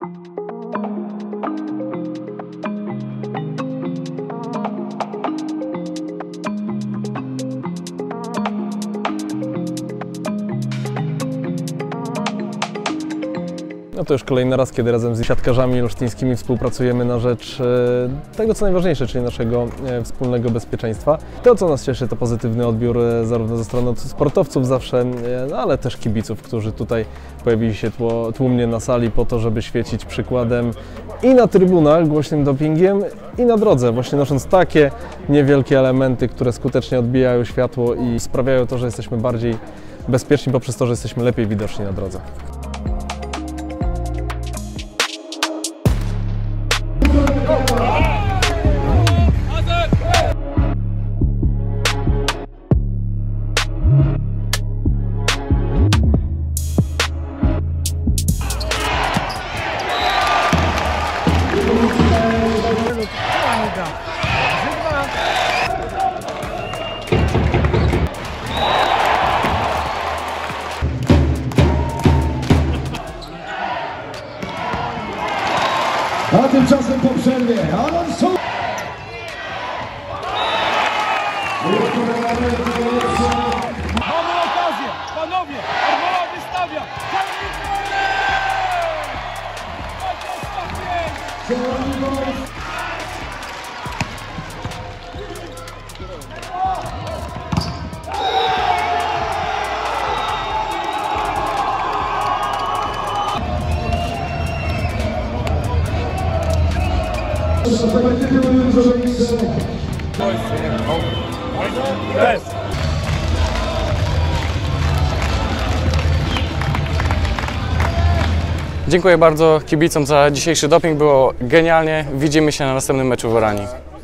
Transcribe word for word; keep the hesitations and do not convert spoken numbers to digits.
No to już kolejny raz, kiedy razem z siatkarzami olsztyńskimi współpracujemy na rzecz e, tego, co najważniejsze, czyli naszego e, wspólnego bezpieczeństwa. To, co nas cieszy, to pozytywny odbiór e, zarówno ze strony sportowców zawsze, e, no, ale też kibiców, którzy tutaj pojawili się tło, tłumnie na sali po to, żeby świecić przykładem i na trybunach głośnym dopingiem, i na drodze, właśnie nosząc takie niewielkie elementy, które skutecznie odbijają światło i sprawiają to, że jesteśmy bardziej bezpieczni poprzez to, że jesteśmy lepiej widoczni na drodze. A tymczasem po przerwie Alonso! Mamy okazję! Panowie! Armola wystawia! Dziękuję bardzo kibicom za dzisiejszy doping, było genialnie. Widzimy się na następnym meczu w Oranii.